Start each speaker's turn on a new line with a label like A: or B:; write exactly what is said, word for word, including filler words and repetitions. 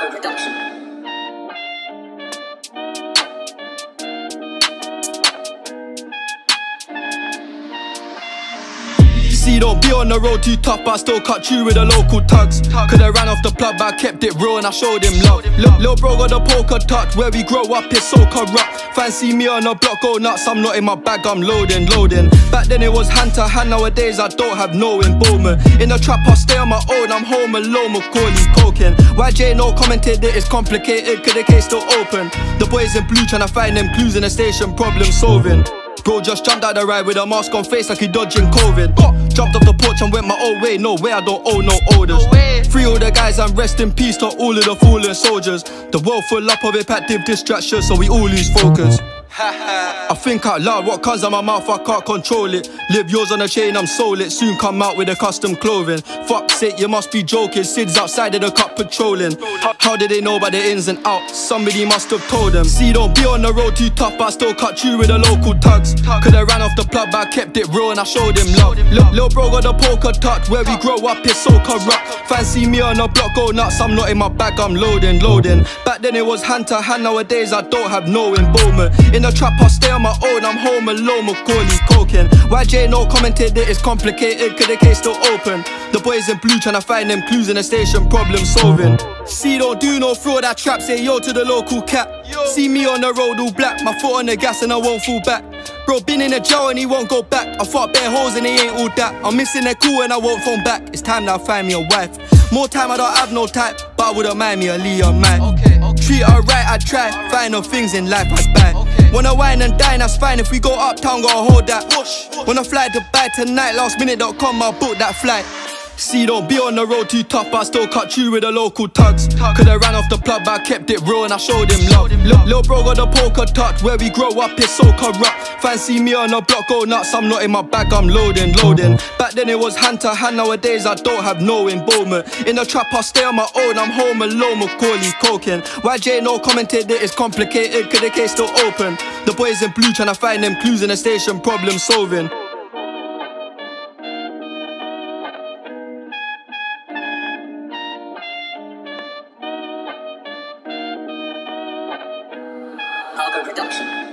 A: Production.
B: See, don't be on the road too tough, but I still cut you with the local tugs. Coulda ran off the plug, but I kept it real and I showed him love. Look, little bro got the poker tucked, where we grow up is so corrupt. Fancy me on the block, go nuts, I'm not in my bag, I'm loading, loading. Back then it was hand to hand, nowadays I don't have no involvement. In the trap I stay on my own, I'm home alone, Macaulay coking. Y J no commented that it's complicated, cause the case still open. The boys in blue tryna find them clues in the station, problem solving. Bro just jumped out the ride with a mask on face like he dodging COVID. Oh, jumped off the porch and went my own way. No way, I don't owe no orders. No Free all the guys and rest in peace to all of the fallen soldiers. The world full up of impactive distractions, so we all lose focus. I think out loud, what comes out my mouth I can't control it. Live yours on a chain, I'm sold it. Soon come out with a custom clothing. Fuck's sake, you must be joking. Sid's outside of the cup patrolling. How did they know about the ins and outs? Somebody must have told them. See, don't be on the road too tough, but I still cut you with the local tugs. Coulda ran off the plug, but I kept it real and I showed him love. Look, little bro got the poker tucked, where we grow up is so corrupt. Fancy me on the block, go nuts, I'm not in my bag, I'm loading, loading. Back then it was hand to hand, nowadays I don't have no involvement. In the trap I stay on my own, I'm home alone, Macaulay coking. Y J no commented that it's complicated, cause the case still open. The boys in blue tryna find them clues in the station, problem solving. See, don't do no fraud, that trap, say yo to the local cat. See me on the road all black, my foot on the gas and I won't fall back. Bro been in the jail and he won't go back. I fought bare holes and he ain't all that. I'm missing their cool and I won't phone back. It's time that I find me a wife. More time I don't have no type, but I wouldn't mind me a Leon man. Okay, okay. Treat her right, I try. Find no things in life I buy. Okay. Wanna wine and dine, that's fine. If we go uptown, gotta hold that. Whoosh, whoosh. Wanna fly to Dubai tonight, last minute dot com, I'll book that flight. See, don't be on the road too tough, but I still cut you with the local tugs. Coulda ran off the plug, but I kept it real and I showed him love. Look, little bro got the poker tucked, where we grow up is so corrupt. Fancy me on the block, go nuts, I'm not in my bag, I'm loading, loading. Back then it was hand to hand, nowadays I don't have no involvement. In the trap I stay on my own, I'm home alone, Macaulay coking. Y J no commented that it's complicated, cause the case still open. The boys in blue tryna find them clues in the station, problem solving.
A: Production.